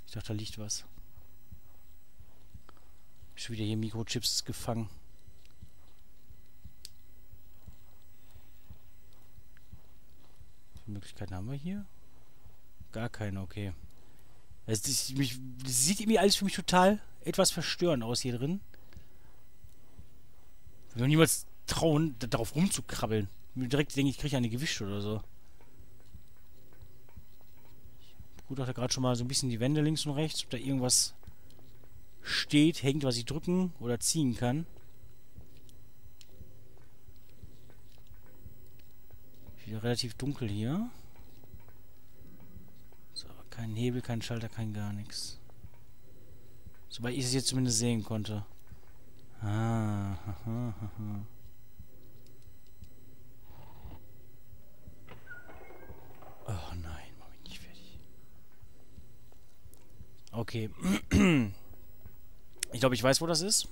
Ich dachte, da liegt was. Schon wieder hier Mikrochips gefangen. Welche Möglichkeiten haben wir hier? Gar keine, okay. Das sieht irgendwie alles für mich total etwas verstörend aus hier drin. Ich würde niemals trauen, darauf rumzukrabbeln. Mir direkt denke ich, kriege eine gewischt oder so. Ich begutachte gerade schon mal so ein bisschen die Wände links und rechts, ob da irgendwas steht, hängt, was ich drücken oder ziehen kann. Wieder relativ dunkel hier. So, kein Hebel, kein Schalter, kein gar nichts. Soweit ich es jetzt zumindest sehen konnte. Ah, haha, haha. Oh nein, mach mich nicht fertig. Okay. Ich glaube, ich weiß, wo das ist.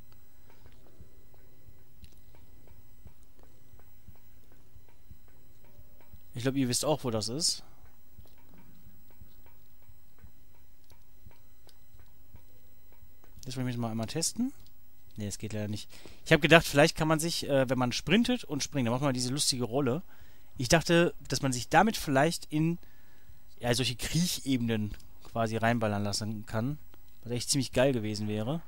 Ich glaube, ihr wisst auch, wo das ist. Das wollen wir mal einmal testen. Ne, es geht leider nicht. Ich habe gedacht, vielleicht kann man sich, wenn man sprintet und springt, dann macht man diese lustige Rolle. Ich dachte, dass man sich damit vielleicht in ja, solche Kriechebenen quasi reinballern lassen kann. Was echt ziemlich geil gewesen wäre.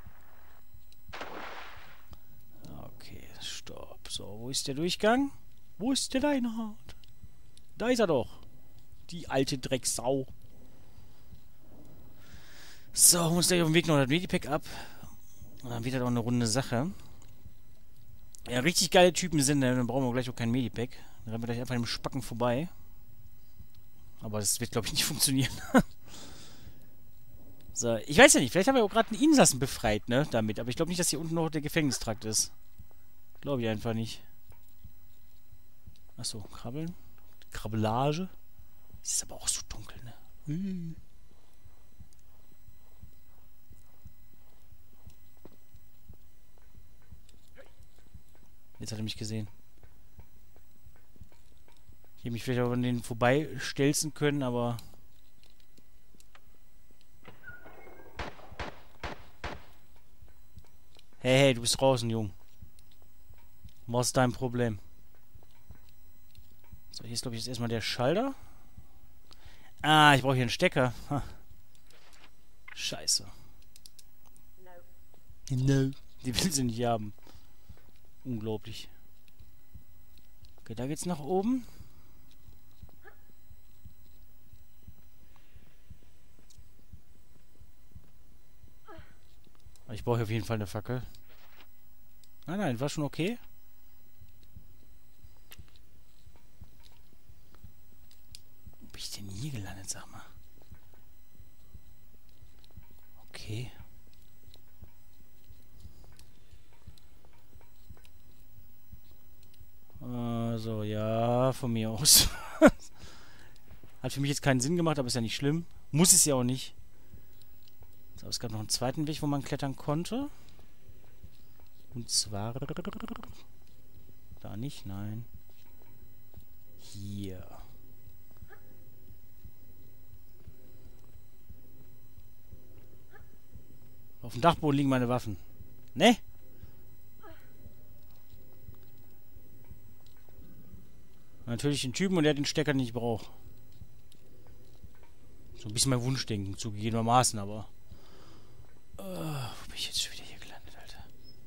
Okay, stopp. So, wo ist der Durchgang? Wo ist der Reinhard? Da ist er doch. Die alte Drecksau. So, muss gleich auf dem Weg noch das Medipack ab. Und dann wird das auch eine runde Sache. Ja, richtig geile Typen sind, dann brauchen wir gleich auch kein Medipack. Dann rennen wir gleich einfach dem Spacken vorbei. Aber das wird, glaube ich, nicht funktionieren. So, ich weiß ja nicht, vielleicht haben wir auch gerade einen Insassen befreit, ne, damit. Aber ich glaube nicht, dass hier unten noch der Gefängnistrakt ist. Glaube ich einfach nicht. Achso, krabbeln. Krabbelage. Es ist aber auch so dunkel, ne? Jetzt hat er mich gesehen. Ich hätte mich vielleicht auch an den vorbeistelzen können, aber... Hey, hey, du bist draußen, Jung. Was ist dein Problem? So, hier ist, glaube ich, jetzt erstmal der Schalter. Ah, ich brauche hier einen Stecker. Ha. Scheiße. No. Die will sie nicht haben. Unglaublich. Okay, da geht's nach oben. Ich brauche auf jeden Fall eine Fackel. Nein, nein, war schon okay. Wo bin ich denn hier gelandet, sag mal? Okay. Also, ja, von mir aus. Hat für mich jetzt keinen Sinn gemacht, aber ist ja nicht schlimm. Muss es ja auch nicht. So, es gab noch einen zweiten Weg, wo man klettern konnte. Und zwar... Da nicht, nein. Hier. Auf dem Dachboden liegen meine Waffen. Ne? Natürlich den Typen und der den Stecker nicht braucht. So ein bisschen mein Wunschdenken, zugegebenermaßen, aber... wo bin ich jetzt schon wieder hier gelandet, Alter?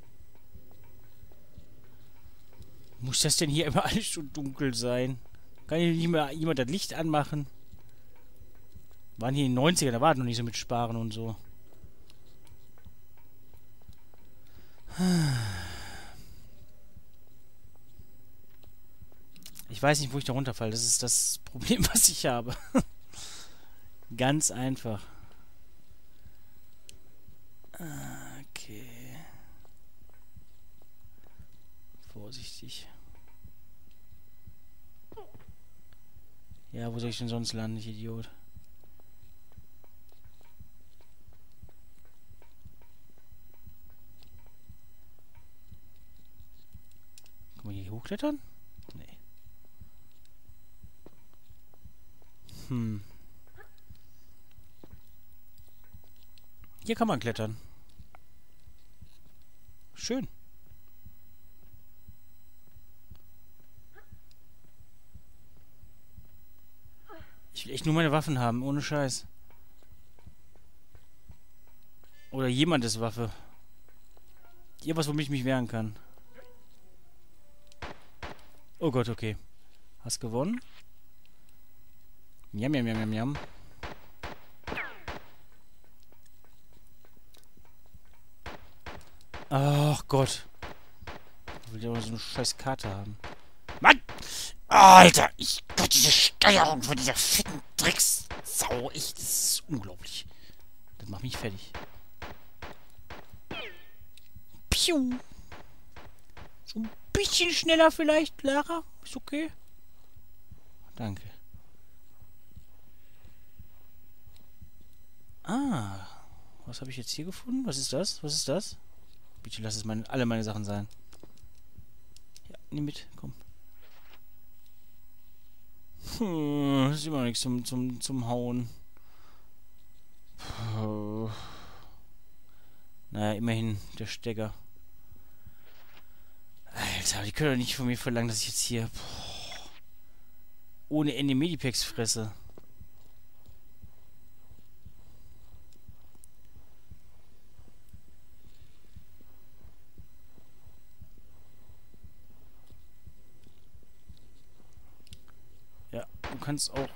Muss das denn hier immer alles so dunkel sein? Kann hier nicht mehr jemand das Licht anmachen? Waren hier in den 90ern, da war es noch nicht so mit Sparen und so. Ich weiß nicht, wo ich da runterfalle. Das ist das Problem, was ich habe. Ganz einfach. Okay. Vorsichtig. Ja, wo soll ich denn sonst landen, ich Idiot? Kann man hier hochklettern? Nee. Hier kann man klettern. Schön. Ich will echt nur meine Waffen haben, ohne Scheiß. Oder jemandes Waffe. Irgendwas, womit ich mich wehren kann. Oh Gott, okay. Hast gewonnen? Jam, jam, jam, jam, jam. Ach Gott. Ich will ja auch so eine scheiß Karte haben. Mann! Alter! Gott, diese Steuerung von dieser ficken Dreckssau. Das ist unglaublich. Das macht mich fertig. Piu! So ein bisschen schneller vielleicht, Lara? Ist okay? Danke. Ah. Was habe ich jetzt hier gefunden? Was ist das? Was ist das? Bitte lass es alle meine Sachen sein. Ja, nimm mit, komm. Das ist immer noch nichts zum Hauen. Naja, immerhin der Stecker. Alter, die können doch nicht von mir verlangen, dass ich jetzt hier ohne Ende Medipacks fresse. Ja, du kannst auch...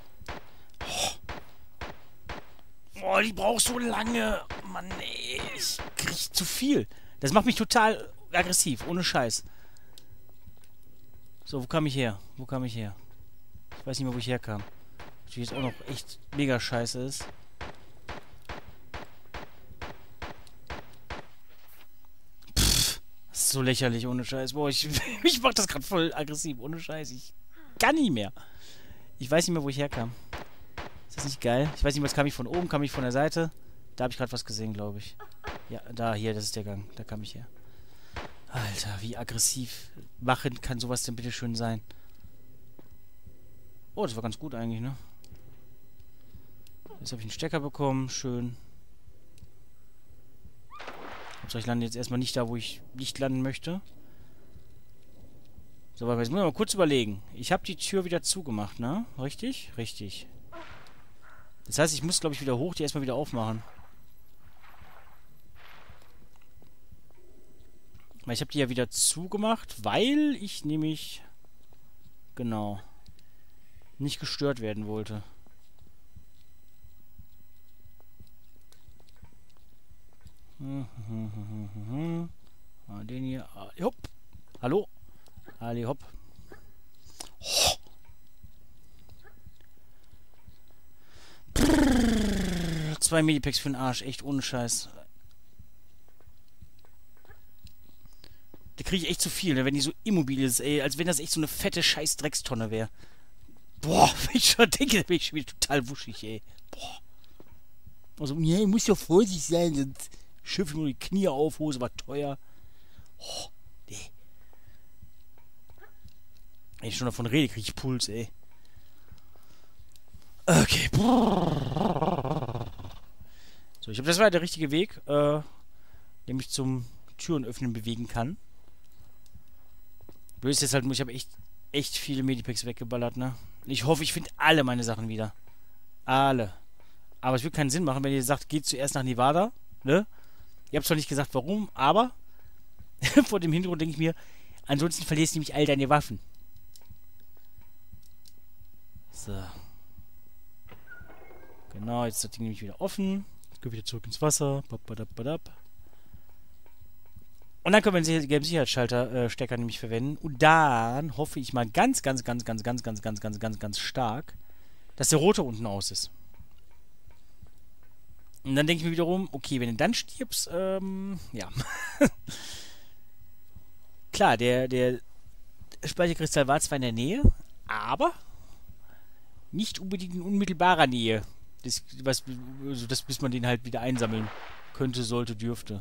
Oh, die braucht so lange. Mann, ey, ich krieg zu viel. Das macht mich total aggressiv, ohne Scheiß. So, wo kam ich her? Wo kam ich her? Ich weiß nicht mehr, wo ich herkam. Natürlich jetzt auch noch echt mega scheiße ist. Pff, das ist so lächerlich, ohne Scheiß. Boah, ich mach das gerade voll aggressiv, ohne Scheiß. Ich kann nicht mehr. Ich weiß nicht mehr, wo ich herkam. Ist das nicht geil? Ich weiß nicht mehr, kam ich von oben, kam ich von der Seite. Da habe ich gerade was gesehen, glaube ich. Ja, da, hier, das ist der Gang. Da kam ich her. Alter, wie aggressiv machen kann sowas denn bitte schön sein? Oh, das war ganz gut eigentlich, ne? Jetzt habe ich einen Stecker bekommen. Schön. Hauptsache ich lande jetzt erstmal nicht da, wo ich nicht landen möchte. So, aber jetzt muss ich mal kurz überlegen. Ich habe die Tür wieder zugemacht, ne? Richtig? Richtig. Das heißt, ich muss, glaube ich, wieder hoch, die erstmal wieder aufmachen. Weil ich habe die ja wieder zugemacht, weil ich nämlich... Genau. Nicht gestört werden wollte. Den hier. Hopp. Hallo. Ali hopp. Oh. 2 Medipacks für den Arsch. Echt ohne Scheiß. Da kriege ich echt zu viel, ne, wenn die so immobil ist, ey. Als wenn das echt so eine fette scheiß Dreckstonne wäre. Boah, wenn ich schon denke, bin ich schon wieder total wuschig, ey. Boah. Also, ja, ich muss ja vorsichtig sein, sonst schürfe ich mir die Knie auf, Hose war teuer. Oh, nee. Wenn ich schon davon rede, kriege ich Puls, ey. Okay. So, ich glaube, das war der richtige Weg, der mich zum Türen öffnen bewegen kann. Blöd ist jetzt halt nur, ich habe echt viele Medipacks weggeballert, ne? Ich hoffe, ich finde alle meine Sachen wieder. Alle. Aber es wird keinen Sinn machen, wenn ihr sagt, geht zuerst nach Nevada, ne? Ihr habt zwar nicht gesagt, warum, aber vor dem Hintergrund denke ich mir, ansonsten verlierst du nämlich all deine Waffen. So. Genau, jetzt ist das Ding nämlich wieder offen. Jetzt können wir wieder zurück ins Wasser. Und dann können wir den gelben Sicherheitsschalter-Stecker nämlich verwenden. Und dann hoffe ich mal ganz stark, dass der rote unten aus ist. Und dann denke ich mir wiederum, okay, wenn du dann stirbst, ja. Klar, der Speicherkristall war zwar in der Nähe, aber nicht unbedingt in unmittelbarer Nähe. Bis man den halt wieder einsammeln könnte, sollte, dürfte.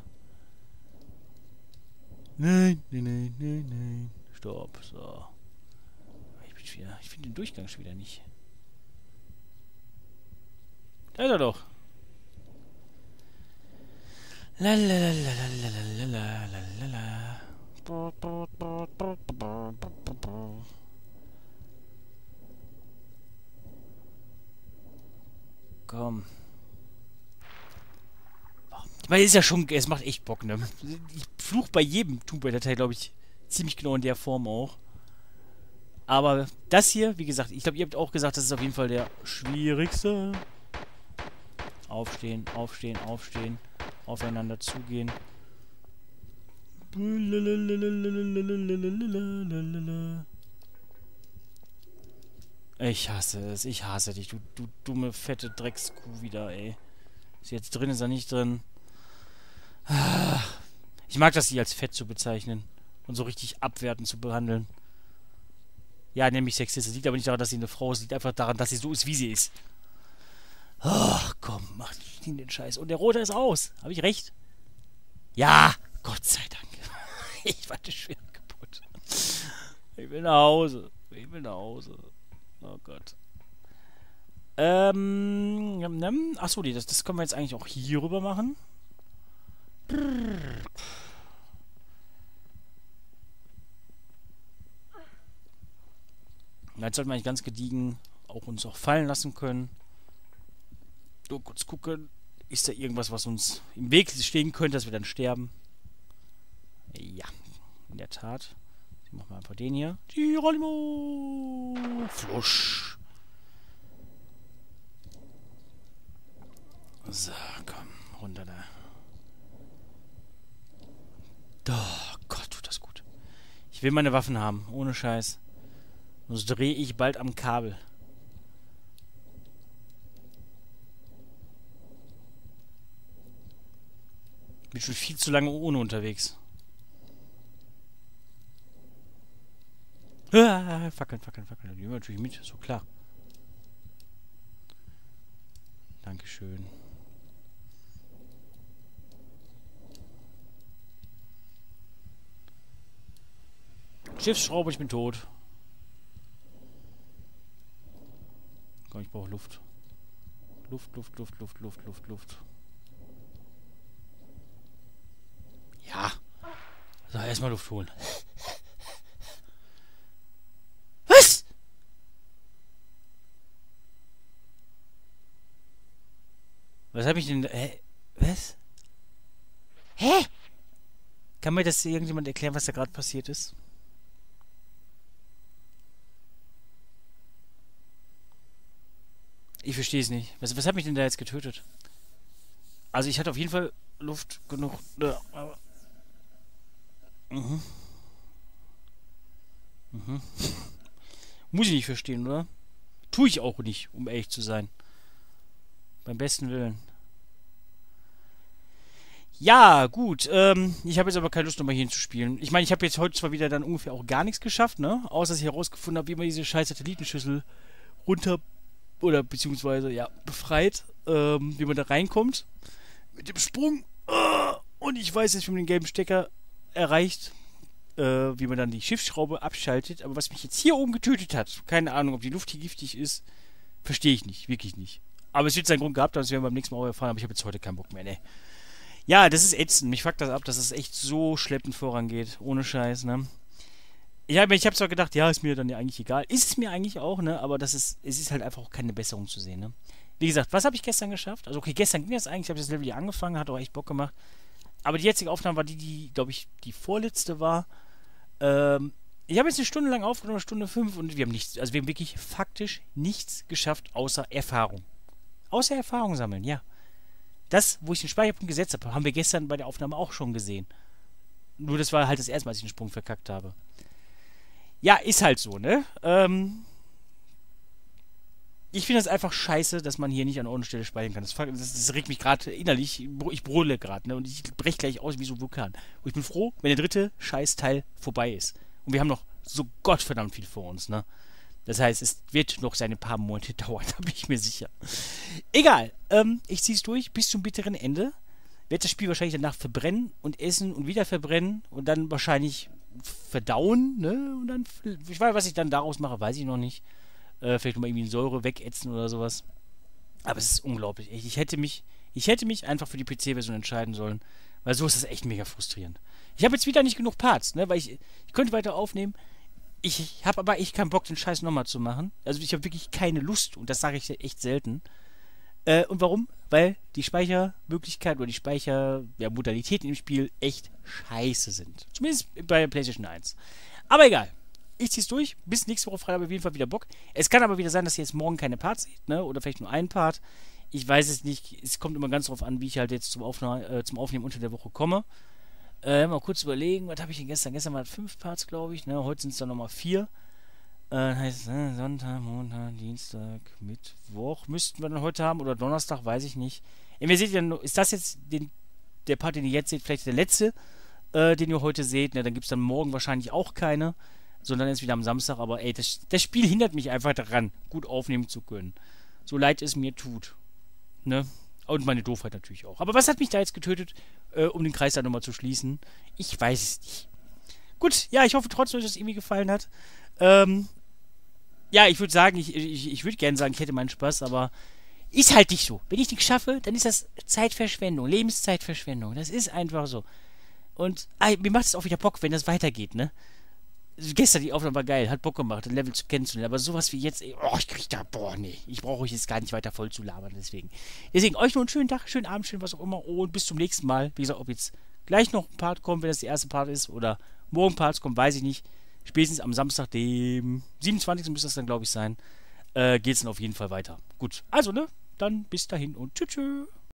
Nein. Stopp, so. Ich finde den Durchgang schon wieder nicht. Da ist er doch. Lalalalalalalalalala. Komm. Ich meine, ist ja schon, es macht echt Bock, ne? Ich fluch bei jedem Tomb Raider-Teil, glaube ich, ziemlich genau in der Form auch. Aber das hier, wie gesagt, ich glaube, ihr habt auch gesagt, das ist auf jeden Fall der schwierigste. Aufstehen, aufstehen, aufstehen. Aufeinander zugehen. Ich hasse es, ich hasse dich, du dumme, fette Dreckskuh wieder, ey. Ist jetzt drin, ist er nicht drin? Ich mag das, sie als fett zu bezeichnen. Und so richtig abwertend zu behandeln. Ja, nämlich sexistisch. Es liegt aber nicht daran, dass sie eine Frau ist. Es liegt einfach daran, dass sie so ist, wie sie ist. Ach, komm, mach den Scheiß. Und der Rote ist aus. Habe ich recht? Ja, Gott sei Dank. Ich war schwer kaputt. Ich will nach Hause. Ich will nach Hause. Oh Gott. Achso, das können wir jetzt eigentlich auch hier rüber machen. Jetzt sollten wir eigentlich ganz gediegen auch uns auch fallen lassen können. So, kurz gucken. Ist da irgendwas, was uns im Weg stehen könnte, dass wir dann sterben? Ja, in der Tat. Ich mach mal einfach den hier. Geronimo! Flusch! So, komm, runter da. Oh Gott, tut das gut. Ich will meine Waffen haben, ohne Scheiß. Sonst drehe ich bald am Kabel. Bin schon viel zu lange ohne unterwegs. Ah, fackeln, fackeln, fackeln. Die nehmen wir natürlich mit, so klar. Dankeschön. Schiffsschraube, ich bin tot. Komm, ich brauche Luft. Luft, Luft, Luft, Luft, Luft, Luft, Luft. Ja. So, erstmal Luft holen. Was? Was habe ich denn... was? Hä? Kann mir das irgendjemand erklären, was da gerade passiert ist? Ich verstehe es nicht. Was hat mich denn da jetzt getötet? Also ich hatte auf jeden Fall Luft genug. Aber muss ich nicht verstehen, oder? Tue ich auch nicht, um ehrlich zu sein. Beim besten Willen. Ja, gut. Ich habe jetzt aber keine Lust, nochmal hier hinzuspielen. Ich meine, ich habe jetzt heute zwar wieder dann ungefähr auch gar nichts geschafft, ne? Außer dass ich herausgefunden habe, wie man diese scheiß Satellitenschüssel runter... oder beziehungsweise, ja, befreit, wie man da reinkommt. Mit dem Sprung. Und ich weiß jetzt, wie man den gelben Stecker erreicht. Wie man dann die Schiffsschraube abschaltet. Aber was mich jetzt hier oben getötet hat, keine Ahnung, ob die Luft hier giftig ist, verstehe ich nicht. Wirklich nicht. Aber es wird seinen Grund gehabt, das werden wir beim nächsten Mal auch erfahren. Aber ich habe jetzt heute keinen Bock mehr, ne. Ja, das ist ätzend. Mich fuckt das ab, dass es echt so schleppend vorangeht. Ohne Scheiß, ne. Ja, ich habe zwar gedacht, ja, ist mir dann ja eigentlich egal. Ist es mir eigentlich auch, ne? Aber es ist halt einfach auch keine Besserung zu sehen, ne? Wie gesagt, was habe ich gestern geschafft? Also, okay, gestern ging das eigentlich. Ich habe das Level hier angefangen, hat auch echt Bock gemacht. Aber die jetzige Aufnahme war die glaube ich, die vorletzte war. Ich habe jetzt eine Stunde lang aufgenommen, Stunde 5, und wir haben nichts, also wir haben wirklich faktisch nichts geschafft, außer Erfahrung. Außer Erfahrung sammeln, ja. Das, wo ich den Speicherpunkt gesetzt habe, haben wir gestern bei der Aufnahme auch schon gesehen. Nur das war halt das erste Mal, als ich den Sprung verkackt habe. Ja, ist halt so, ne? Ich finde das einfach scheiße, dass man hier nicht an Ort und Stelle speichern kann. Das regt mich gerade innerlich. Ich brülle gerade, ne? Und ich breche gleich aus wie so ein Vulkan. Und ich bin froh, wenn der dritte Scheißteil vorbei ist. Und wir haben noch so gottverdammt viel vor uns, ne? Das heißt, es wird noch seine paar Monate dauern, da bin ich mir sicher. Egal, ich ziehe es durch bis zum bitteren Ende. Werde das Spiel wahrscheinlich danach verbrennen und essen und wieder verbrennen und dann wahrscheinlich verdauen, ne? Und dann, ich weiß, was ich dann daraus mache, weiß ich noch nicht. Vielleicht nochmal irgendwie Säure wegätzen oder sowas. Aber es ist unglaublich. Ich hätte mich Ich hätte mich einfach für die PC-Version entscheiden sollen, weil so ist das echt mega frustrierend. Ich habe jetzt wieder nicht genug Parts, ne, weil ich könnte weiter aufnehmen. Ich habe aber echt keinen Bock, den Scheiß nochmal zu machen. Also ich habe wirklich keine Lust und das sage ich echt selten. Und warum? Weil die Speichermöglichkeiten oder die Speichermodalitäten im Spiel echt scheiße sind. Zumindest bei PlayStation 1. Aber egal. Ich zieh's durch. Bis nächste Woche Freitag habe ich auf jeden Fall wieder Bock. Es kann aber wieder sein, dass ihr jetzt morgen keine Parts seht, ne? Oder vielleicht nur einen Part. Ich weiß es nicht. Es kommt immer ganz drauf an, wie ich halt jetzt zum Aufnehmen unter der Woche komme. Mal kurz überlegen, was habe ich denn gestern? Gestern waren 5 Parts, glaube ich. Ne? Heute sind es dann nochmal 4. Heißt Sonntag, Montag, Dienstag, Mittwoch müssten wir dann heute haben oder Donnerstag, weiß ich nicht. Ihr seht ja, ist das jetzt der Part, den ihr jetzt seht, vielleicht der letzte, den ihr heute seht. Ne? Dann gibt es dann morgen wahrscheinlich auch keine, sondern jetzt wieder am Samstag. Aber ey, das Spiel hindert mich einfach daran, gut aufnehmen zu können. So leid es mir tut. Ne? Und meine Doofheit natürlich auch. Aber was hat mich da jetzt getötet, um den Kreis da nochmal zu schließen? Ich weiß es nicht. Gut, ja, ich hoffe trotzdem, dass es irgendwie gefallen hat. Ja, ich würde sagen, ich würde gerne sagen, ich hätte meinen Spaß, aber ist halt nicht so. Wenn ich nichts schaffe, dann ist das Zeitverschwendung, Lebenszeitverschwendung. Das ist einfach so. Und mir macht es auch wieder Bock, wenn das weitergeht, ne? Gestern die Aufnahme war geil, hat Bock gemacht, ein Level kennenzulernen, aber sowas wie jetzt, ich krieg da, nee, ich brauche euch jetzt gar nicht weiter voll zu labern, deswegen. Deswegen, euch noch einen schönen Tag, schönen Abend, schön was auch immer und bis zum nächsten Mal. Wie gesagt, ob jetzt gleich noch ein Part kommt, wenn das der erste Part ist, oder morgen Parts kommt, weiß ich nicht. Spätestens am Samstag, dem 27. müsste das dann, glaube ich, sein, geht's dann auf jeden Fall weiter. Gut, also, ne, dann bis dahin und tschüss.